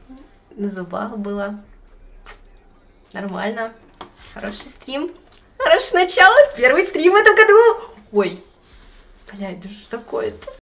на зубах было. Нормально. Хороший стрим. Хорошее начало. Первый стрим в этом году. Ой, блядь, да что такое-то?